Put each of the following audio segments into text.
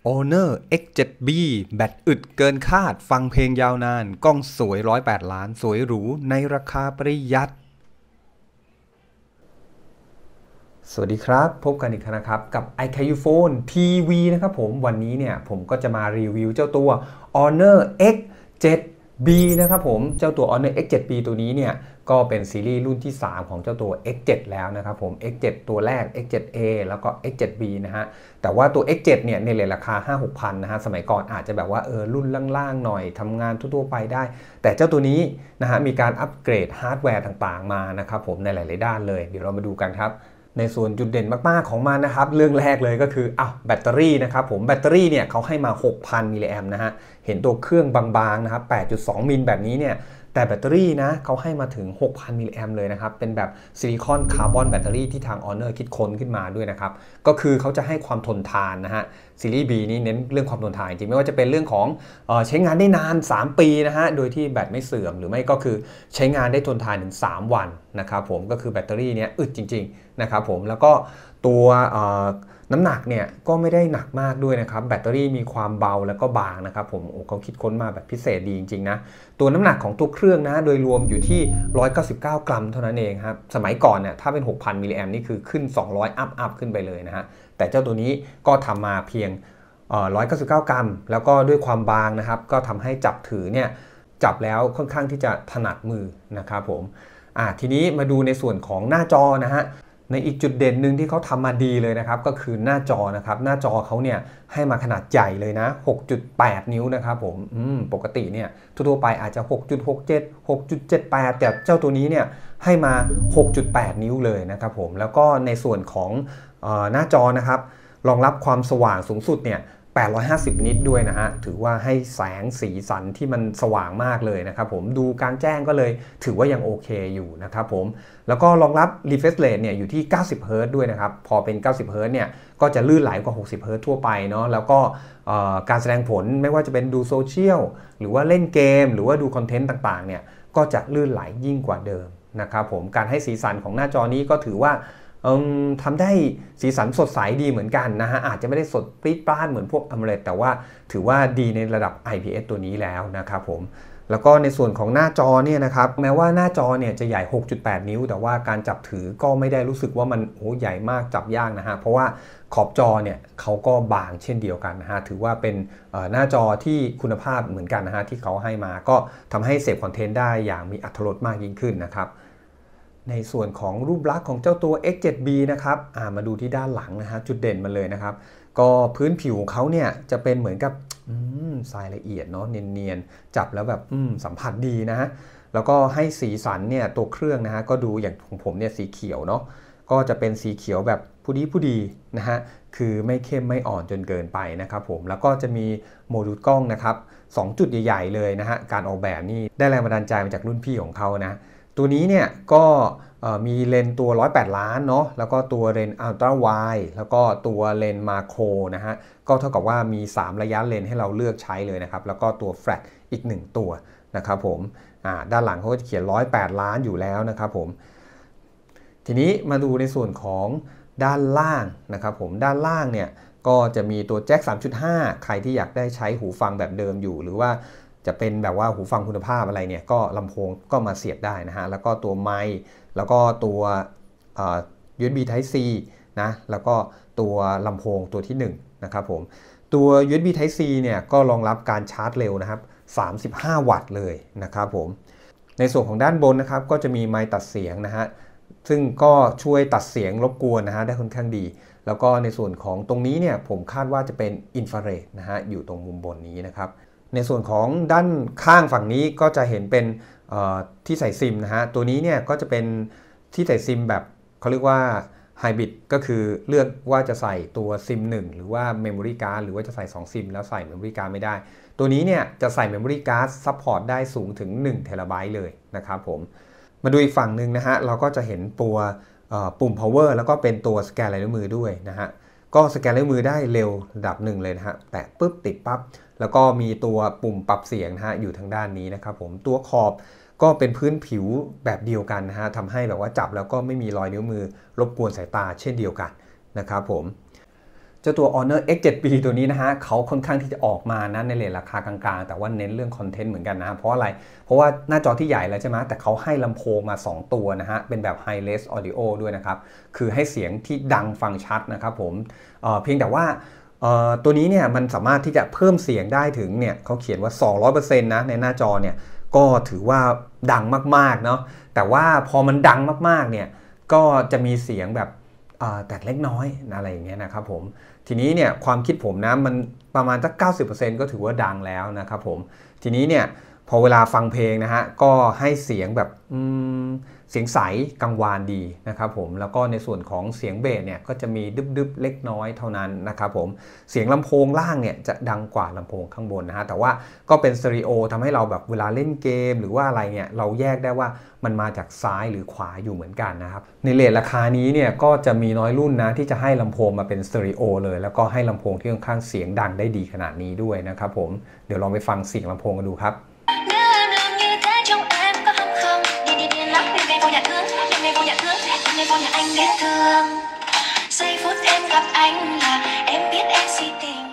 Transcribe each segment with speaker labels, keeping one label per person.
Speaker 1: Honor X7B แบตอึดเกินคาดฟังเพลงยาวนานกล้องสวย108 ล้านสวยหรูในราคาประหยัดสวัสดีครับพบกันอีกครั้งนะครับกับ iQIYI Phone TV นะครับวันนี้เนี่ยผมก็จะมารีวิวเจ้าตัว Honor X7B นะครับเจ้าตัว Honor X7B ตัวนี้เนี่ยก็เป็นซีรีส์รุ่นที่3ของเจ้าตัว X7 แล้วนะครับX7 ตัวแรก X7A แล้วก็ X7B นะฮะแต่ว่าตัว X7 เนี่ยในเรทราคา 5-6 พันนะฮะสมัยก่อนอาจจะแบบว่ารุ่นล่างๆหน่อยทำงานทั่วๆไปได้แต่เจ้าตัวนี้นะฮะมีการอัปเกรดฮาร์ดแวร์ต่างๆมานะครับในหลายๆด้านเลยเดี๋ยวเรามาดูกันครับในส่วนจุดเด่นมากๆของมันนะครับเรื่องแรกเลยก็คือแบตเตอรี่นะครับแบตเตอรี่เนี่ยเขาให้มา 6,000 มิลลิแอมป์นะฮะเห็นตัวเครื่องบางๆนะครับ 8.2 มิลแบบนี้เนี่ยแต่แบตเตอรี่นะเขาให้มาถึง 6,000 มิลลิแอมป์เลยนะครับเป็นแบบซิลิคอนคาร์บอนแบตเตอรี่ที่ทาง Honor คิดค้นขึ้นมาด้วยนะครับก็คือเขาจะให้ความทนทานนะฮะซีรีส์ B นี่เน้นเรื่องความทนทานจริงไม่ว่าจะเป็นเรื่องของใช้งานได้นาน 3 ปีนะฮะโดยที่แบตไม่เสื่อมหรือไม่ก็คือใช้งานได้ทนทานถึง 3 วันนะครับก็คือแบตเตอรี่เนี่ยอึดจริงๆนะครับแล้วก็ตัวน้ำหนักเนี่ยก็ไม่ได้หนักมากด้วยนะครับแบตเตอรี่มีความเบาแล้วก็บางนะครับเขาคิดค้นมาแบบพิเศษดีจริงๆนะตัวน้ำหนักของตัวเครื่องนะโดยรวมอยู่ที่199 กรัมเท่านั้นเองครับสมัยก่อนเนี่ยถ้าเป็น 6,000 มิลลิแอมป์นี่คือขึ้น200อัพขึ้นไปเลยนะฮะแต่เจ้าตัวนี้ก็ทำมาเพียง199 กรัมแล้วก็ด้วยความบางนะครับก็ทำให้จับถือเนี่ยจับแล้วค่อนข้างที่จะถนัดมือนะครับทีนี้มาดูในส่วนของหน้าจอนะฮะในอีกจุดเด่นหนึ่งที่เขาทำมาดีเลยนะครับก็คือหน้าจอนะครับหน้าจอเขาเนี่ยให้มาขนาดใหญ่เลยนะ 6.8 นิ้วนะครับปกติเนี่ยทั่วไปอาจจะ 6.67 6.78 แต่เจ้าตัวนี้เนี่ยให้มา 6.8 นิ้วเลยนะครับแล้วก็ในส่วนของหน้าจอนะครับรองรับความสว่างสูงสุดเนี่ย850 นิตด้วยนะฮะถือว่าให้แสงสีสันที่มันสว่างมากเลยนะครับดูกลางแจ้งก็เลยถือว่ายังโอเคอยู่นะครับแล้วก็รองรับ refresh rate เนี่ยอยู่ที่90 Hz ด้วยนะครับพอเป็น90 Hz เนี่ยก็จะลื่นไหลกว่า60 Hz ทั่วไปเนาะแล้วก็การแสดงผลไม่ว่าจะเป็นดูโซเชียลหรือว่าเล่นเกมหรือว่าดูคอนเทนต์ต่างๆเนี่ยก็จะลื่นไหลยิ่งกว่าเดิมนะครับการให้สีสันของหน้าจอนี้ก็ถือว่าทำได้สีสันสดใสดีเหมือนกันนะฮะอาจจะไม่ได้สดปรี๊ดปร้านเหมือนพวก AMOLED แต่ว่าถือว่าดีในระดับ IPS ตัวนี้แล้วนะครับแล้วก็ในส่วนของหน้าจอเนี่ยนะครับแม้ว่าหน้าจอเนี่ยจะใหญ่ 6.8 นิ้วแต่ว่าการจับถือก็ไม่ได้รู้สึกว่ามันใหญ่มากจับยากนะฮะเพราะว่าขอบจอเนี่ยเขาก็บางเช่นเดียวกันนะฮะถือว่าเป็นหน้าจอที่คุณภาพเหมือนกันนะฮะที่เขาให้มาก็ทำให้เสพคอนเทนต์ได้อย่างมีอรรถรสมากยิ่งขึ้นนะครับในส่วนของรูปลักษณ์ของเจ้าตัว X7B นะครับมาดูที่ด้านหลังนะฮะจุดเด่นมันเลยนะครับก็พื้นผิวของเขาเนี่ยจะเป็นเหมือนกับทรายละเอียดเนาะเนียนๆจับแล้วแบบสัมผัสดีนะฮะแล้วก็ให้สีสันเนี่ยตัวเครื่องนะฮะก็ดูอย่างของผมเนี่ยสีเขียวเนาะก็จะเป็นสีเขียวแบบผู้ดีนะฮะคือไม่เข้มไม่อ่อนจนเกินไปนะครับแล้วก็จะมีโหมดดูกล้องนะครับ2จุดใหญ่ๆเลยนะฮะการออกแบบนี่ได้แรงบันดาลใจมาจากรุ่นพี่ของเขานะตัวนี้เนี่ยก็มีเลนส์ตัว108 ล้านเนาะแล้วก็ตัวเลนส์อัลตร้าไวด์แล้วก็ตัวเลนส์มาโครนะฮะก็เท่ากับว่ามี3ระยะเลนส์ให้เราเลือกใช้เลยนะครับแล้วก็ตัวแฟลชอีก1ตัวนะครับด้านหลังเขาก็จะเขียน108 ล้านอยู่แล้วนะครับทีนี้มาดูในส่วนของด้านล่างนะครับด้านล่างเนี่ยก็จะมีตัวแจ็ค 3.5 ใครที่อยากได้ใช้หูฟังแบบเดิมอยู่หรือว่าจะเป็นแบบว่าหูฟังคุณภาพอะไรเนี่ยก็ลำโพงก็มาเสียบได้นะฮะแล้วก็ตัวไมค์แล้วก็ตัวUSB Type C นะแล้วก็ตัวลำโพงตัวที่1นะครับตัว USB Type C เนี่ยก็รองรับการชาร์จเร็วนะครับ35 วัตต์เลยนะครับในส่วนของด้านบนนะครับก็จะมีไมค์ตัดเสียงนะฮะซึ่งก็ช่วยตัดเสียงรบกวนนะฮะได้ค่อนข้างดีแล้วก็ในส่วนของตรงนี้เนี่ยผมคาดว่าจะเป็นอินฟราเรดนะฮะอยู่ตรงมุมบนนี้นะครับในส่วนของด้านข้างฝั่งนี้ก็จะเห็นเป็นที่ใส่ซิมนะฮะตัวนี้เนี่ยก็จะเป็นที่ใส่ซิมแบบเขาเรียกว่าไฮบริดก็คือเลือกว่าจะใส่ตัวซิม1หรือว่าเมมโมรี่การ์ดหรือว่าจะใส่2ซิมแล้วใส่เมมโมรี่การ์ดไม่ได้ตัวนี้เนี่ยจะใส่เมมโมรี่การ์ดซัพพอร์ตได้สูงถึง1 เทราไบต์เลยนะครับมาดูอีกฝั่งหนึ่งนะฮะเราก็จะเห็นตัวปุ่ม power แล้วก็เป็นตัวสแกนลายนิ้วมือด้วยนะฮะก็สแกนลายนิ้วมือได้เร็วระดับหนึ่งเลยนะฮะแตะปุ๊บติดปั๊บแล้วก็มีตัวปุ่มปรับเสียงนะฮะอยู่ทางด้านนี้นะครับตัวขอบก็เป็นพื้นผิวแบบเดียวกันนะฮะทำให้แบบว่าจับแล้วก็ไม่มีรอยนิ้วมือรบกวนสายตาเช่นเดียวกันนะครับเจ้าตัว Honor X7B ตัวนี้นะฮะเขาค่อนข้างที่จะออกมานะในเรทราคากลางๆแต่ว่าเน้นเรื่องคอนเทนต์เหมือนกันนะเพราะอะไรเพราะว่าหน้าจอที่ใหญ่แล้วใช่ไหมแต่เขาให้ลำโพงมา2ตัวนะฮะเป็นแบบ Hi-Res Audio ด้วยนะครับคือให้เสียงที่ดังฟังชัดนะครับผมเพียงแต่ว่าตัวนี้เนี่ยมันสามารถที่จะเพิ่มเสียงได้ถึงเนี่ยเขาเขียนว่า 200% นะในหน้าจอเนี่ยก็ถือว่าดังมากๆเนาะแต่ว่าพอมันดังมากๆเนี่ยก็จะมีเสียงแบบแตกเล็กน้อยอะไรอย่างเงี้ยนะครับผมทีนี้เนี่ยความคิดผมนะมันประมาณสัก 90% ก็ถือว่าดังแล้วนะครับผมทีนี้เนี่ยพอเวลาฟังเพลงนะฮะก็ให้เสียงแบบเสียงใสกังวานดีนะครับผมแล้วก็ในส่วนของเสียงเบสเนี่ยก็จะมีดึบๆเล็กน้อยเท่านั้นนะครับผมเสียงลำโพงล่างเนี่ยจะดังกว่าลำโพงข้างบนนะฮะแต่ว่าก็เป็นสเตอริโอทำให้เราแบบเวลาเล่นเกมหรือว่าอะไรเนี่ยเราแยกได้ว่ามันมาจากซ้ายหรือขวาอยู่เหมือนกันนะครับในเรทราคานี้เนี่ยก็จะมีน้อยรุ่นนะที่จะให้ลำโพงมาเป็นสเตอริโอเลยแล้วก็ให้ลำโพงที่ค่อนข้างเสียงดังได้ดีขนาดนี้ด้วยนะครับผมเดี๋ยวลองไปฟังเสียงลำโพงกันดูครับ
Speaker 2: giây phút em gặp anh là em biết em si tình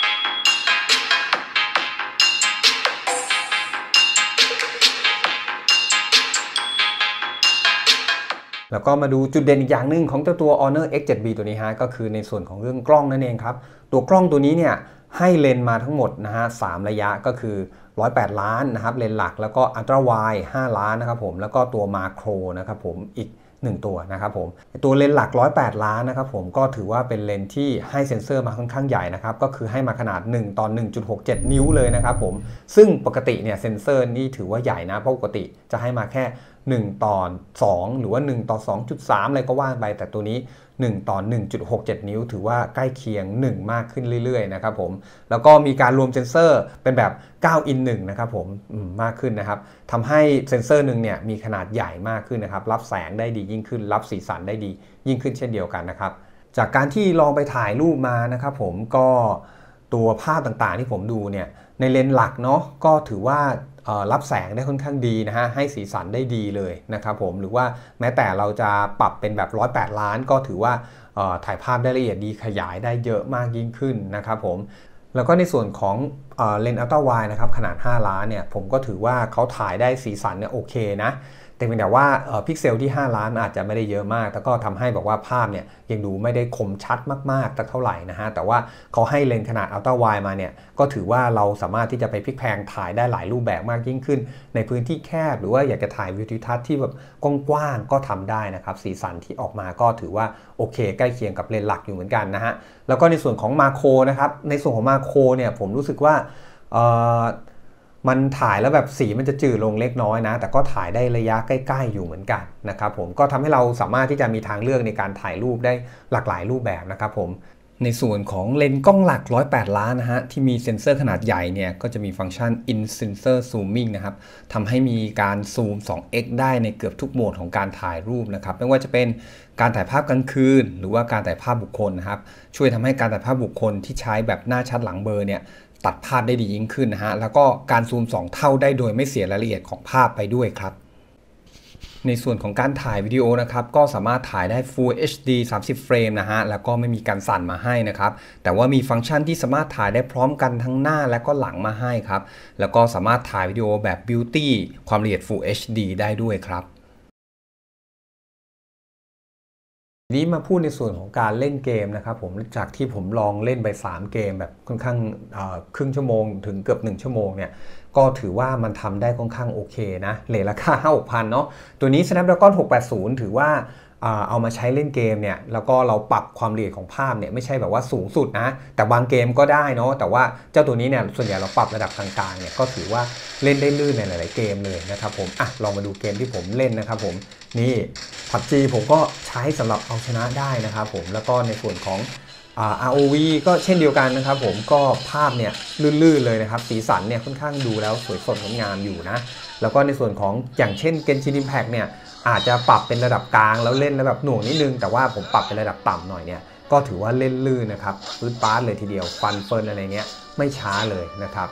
Speaker 1: แล้วก็มาดูจุดเด่นอีกอย่างหนึ่งของเจ้าตัว Honor X7B ตัวนี้ฮะก็คือในส่วนของเรื่องกล้องนั่นเองครับตัวกล้องตัวนี้เนี่ยให้เลนส์มาทั้งหมดนะฮะ3ระยะก็คือ108ล้านนะครับเลนส์หลักแล้วก็อัลตร้าไวด์5ล้านนะครับผมแล้วก็ตัวมาโครนะครับผมอีก1ตัวนะครับผมตัวเลนส์หลัก108ล้านนะครับผมก็ถือว่าเป็นเลนส์ที่ให้เซ็นเซอร์มาค่อนข้างใหญ่นะครับก็คือให้มาขนาด1 ต่อ 1.67 นิ้วเลยนะครับผมซึ่งปกติเนี่ยเซ็นเซอร์นี่ถือว่าใหญ่นะเพราะปกติจะให้มาแค่1 ต่อ 2หรือว่า1 ต่อ 2.3อะไรก็ว่าไปแต่ตัวนี้1 ต่อ 1.67 นิ้วถือว่าใกล้เคียง1มากขึ้นเรื่อยๆนะครับผมแล้วก็มีการรวมเซ็นเซอร์เป็นแบบ9 in 1นะครับผมมากขึ้นนะครับทำให้เซ็นเซอร์หนึ่งเนี่ยมีขนาดใหญ่มากขึ้นนะครับรับแสงได้ดียิ่งขึ้นรับสีสันได้ดียิ่งขึ้นเช่นเดียวกันนะครับจากการที่ลองไปถ่ายรูปมานะครับผมก็ตัวภาพต่างๆที่ผมดูเนี่ยในเลนส์หลักเนาะก็ถือว่ารับแสงได้ค่อนข้างดีนะฮะให้สีสันได้ดีเลยนะครับผมหรือว่าแม้แต่เราจะปรับเป็นแบบ108ล้านก็ถือว่าถ่ายภาพได้ละเอียดดีขยายได้เยอะมากยิ่งขึ้นนะครับผมแล้วก็ในส่วนของเลนส์อัลตร้าไวด์นะครับขนาด5ล้านเนี่ยผมก็ถือว่าเขาถ่ายได้สีสันเนี่ยโอเคนะแต่เพียงแต่ว่าพิกเซลที่5ล้านอาจจะไม่ได้เยอะมากแต่ก็ทำให้บอกว่าภาพเนี่ยยังดูไม่ได้คมชัดมากๆเท่าไหร่นะฮะแต่ว่าเขาให้เลนส์ขนาดอัลตร้าไวด์มาเนี่ยก็ถือว่าเราสามารถที่จะไปพลิกแพลงถ่ายได้หลายรูปแบบมากยิ่งขึ้นในพื้นที่แคบหรือว่าอยากจะถ่ายวิวทิวทัศน์ที่แบบกว้างๆก็ทำได้นะครับสีสันที่ออกมาก็ถือว่าโอเคใกล้เคียงกับเลนส์หลักอยู่เหมือนกันนะฮะแล้วก็ในส่วนของมาโครนะครับในส่วนของมาโครเนี่ยผมรู้สึกว่ามันถ่ายแล้วแบบสีมันจะจืดลงเล็กน้อยนะแต่ก็ถ่ายได้ระยะใกล้ๆอยู่เหมือนกันนะครับผมก็ทำให้เราสามารถที่จะมีทางเลือกในการถ่ายรูปได้หลากหลายรูปแบบนะครับผมในส่วนของเลนส์กล้องหลัก108ล้านนะฮะที่มีเซ็นเซอร์ขนาดใหญ่เนี่ยก็จะมีฟังก์ชัน in sensor zooming นะครับทำให้มีการซูม 2x ได้ในเกือบทุกโหมดของการถ่ายรูปนะครับไม่ว่าจะเป็นการถ่ายภาพกลางคืนหรือว่าการถ่ายภาพบุคคลนะครับช่วยทำให้การถ่ายภาพบุคคลที่ใช้แบบหน้าชัดหลังเบลอเนี่ยตัดภาพได้ดียิ่งขึ้นนะฮะแล้วก็การซูม2เท่าได้โดยไม่เสียรายละเอียดของภาพไปด้วยครับในส่วนของการถ่ายวิดีโอนะครับก็สามารถถ่ายได้ Full HD 30 เฟรมนะฮะแล้วก็ไม่มีการสั่นมาให้นะครับแต่ว่ามีฟังก์ชันที่สามารถถ่ายได้พร้อมกันทั้งหน้าและก็หลังมาให้ครับแล้วก็สามารถถ่ายวิดีโอแบบ Beauty ความละเอียด Full HD ได้ด้วยครับนี้มาพูดในส่วนของการเล่นเกมนะครับผมจากที่ผมลองเล่นไป3เกมแบบค่อนข้างครึ่งชั่วโมงถึงเกือบ1ชั่วโมงเนี่ยก็ถือว่ามันทำได้ค่อนข้างโอเคนะเรทราคา 5,000 เนาะตัวนี้ Snapdragon 680ถือว่าเอามาใช้เล่นเกมเนี่ยแล้วก็เราปรับความละเอียดของภาพเนี่ยไม่ใช่แบบว่าสูงสุดนะแต่บางเกมก็ได้เนาะแต่ว่าเจ้าตัวนี้เนี่ยส่วนใหญ่เราปรับระดับกลางๆเนี่ยก็ถือว่าเล่นได้ลื่นในหลายๆเกมเลยนะครับผมลองมาดูเกมที่ผมเล่นนะครับผมนี่ PUBG ผมก็ใช้สำหรับเอาชนะได้นะครับผมแล้วก็ในส่วนของROV ก็เช่นเดียวกันนะครับผมก็ภาพเนี่ยลื่นๆเลยนะครับสีสันเนี่ยค่อนข้างดูแล้วสวยสดงดงามอยู่นะแล้วก็ในส่วนของอย่างเช่น Genshin Impact เนี่ยอาจจะปรับเป็นระดับกลางแล้วเล่นแล้วแบบหน่วงนิดนึงแต่ว่าผมปรับเป็นระดับต่ำหน่อยเนี่ยก็ถือว่าเล่นลื่นนะครับพื้นปาร์ตเลยทีเดียวฟันเฟิร์นอะไรเงี้ยไม่ช้าเลยนะครับ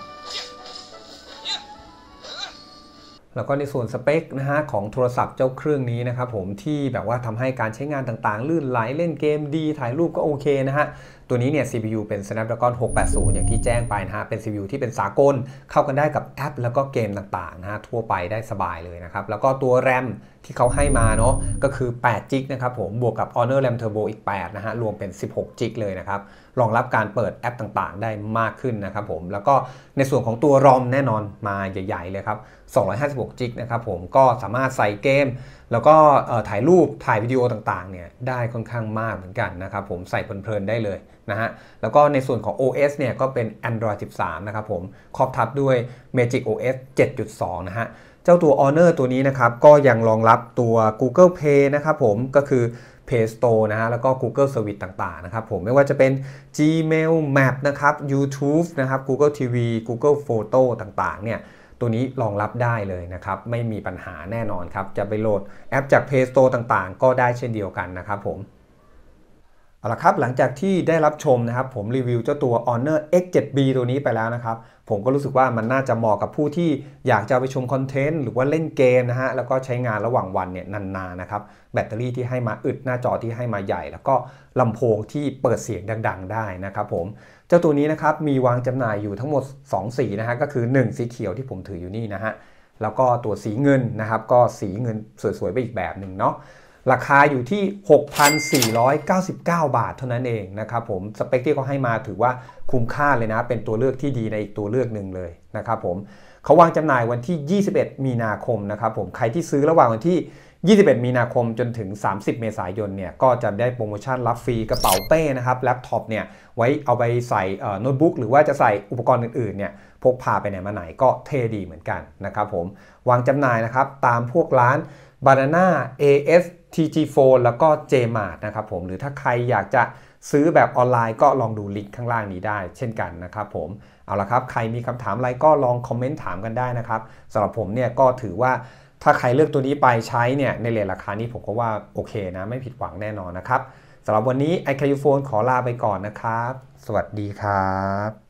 Speaker 1: แล้วก็ในส่วนสเปคนะฮะของโทรศัพท์เจ้าเครื่องนี้นะครับผมที่แบบว่าทำให้การใช้งานต่างๆลื่นไหลเล่นเกมดีถ่ายรูปก็โอเคนะฮะตัวนี้เนี่ย CPU เป็น Snapdragon 680 อย่างที่แจ้งไปนะฮะเป็น CPU ที่เป็นสากลเข้ากันได้กับแอปแล้วก็เกมต่างๆนะฮะทั่วไปได้สบายเลยนะครับแล้วก็ตัว RAM ที่เขาให้มาเนาะก็คือ8 GB นะครับผมบวกกับ Honor RAM Turbo อีก8นะฮะรวมเป็น16 GB เลยนะครับรองรับการเปิดแอปต่างๆได้มากขึ้นนะครับผมแล้วก็ในส่วนของตัว ROM แน่นอนมาใหญ่ๆเลยครับ256 GB นะครับผมก็สามารถใส่เกมแล้วก็ถ่ายรูปถ่ายวิดีโอต่างๆเนี่ยได้ค่อนข้างมากเหมือนกันนะครับผมใส่เพลินๆได้เลยนะฮะแล้วก็ในส่วนของ OS เนี่ยก็เป็น Android 13 นะครับผมครอบทับด้วย Magic OS 7.2 นะฮะเจ้าตัว Honor ตัวนี้นะครับก็ยังรองรับตัว Google Play นะครับผมก็คือ Play Store นะฮะแล้วก็ Google Service ต่างๆนะครับผมไม่ว่าจะเป็น Gmail Map นะครับ YouTube นะครับ Google TV Google Photo ต่างๆเนี่ยตัวนี้รองรับได้เลยนะครับไม่มีปัญหาแน่นอนครับจะไปโหลดแอปจาก Play Store ต่างๆก็ได้เช่นเดียวกันนะครับผมเอาละครับหลังจากที่ได้รับชมนะครับผมรีวิวเจ้าตัว Honor X7B ตัวนี้ไปแล้วนะครับผมก็รู้สึกว่ามันน่าจะเหมาะกับผู้ที่อยากจะไปชมคอนเทนต์หรือว่าเล่นเกมนะฮะแล้วก็ใช้งานระหว่างวันเนี่ยนานๆนะครับแบตเตอรี่ที่ให้มาอึดหน้าจอที่ให้มาใหญ่แล้วก็ลำโพงที่เปิดเสียงดังๆได้นะครับผมเจ้าตัวนี้นะครับมีวางจำหน่ายอยู่ทั้งหมด2สีนะฮะก็คือ1สีเขียวที่ผมถืออยู่นี่นะฮะแล้วก็ตัวสีเงินนะครับก็สีเงินสวยๆไปอีกแบบหนึ่งเนาะราคาอยู่ที่ 6,499 บาทเท่านั้นเองนะครับผมสเปคที่เขาให้มาถือว่าคุ้มค่าเลยนะเป็นตัวเลือกที่ดีในอีกตัวเลือกหนึ่งเลยนะครับผมเขาวางจำหน่ายวันที่ 21 มีนาคมนะครับผมใครที่ซื้อระหว่างวันที่ 21 มีนาคมจนถึง 30 เมษายนเนี่ยก็จะได้โปรโมชั่นรับฟรีกระเป๋าเป้นะครับแล็ปท็อปเนี่ยไว้เอาไปใส่โน้ตบุ๊กหรือว่าจะใส่อุปกรณ์อื่นๆเนี่ยพกพาไปไหนมาไหนก็เท่ดีเหมือนกันนะครับผมวางจำหน่ายนะครับตามพวกร้าน Banana AS TG Phone แล้วก็ Jmart นะครับผมหรือถ้าใครอยากจะซื้อแบบออนไลน์ก็ลองดูลิงก์ข้างล่างนี้ได้เช่นกันนะครับผมเอาละครับใครมีคำถามอะไรก็ลองคอมเมนต์ถามกันได้นะครับสำหรับผมเนี่ยก็ถือว่าถ้าใครเลือกตัวนี้ไปใช้เนี่ยในเรทราคานี้ผมก็ว่าโอเคนะไม่ผิดหวังแน่นอนนะครับสำหรับวันนี้ iCarUphone ขอลาไปก่อนนะครับสวัสดีครับ